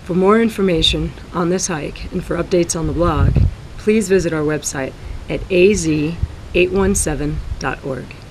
For more information on this hike and for updates on the blog, please visit our website at az817.org.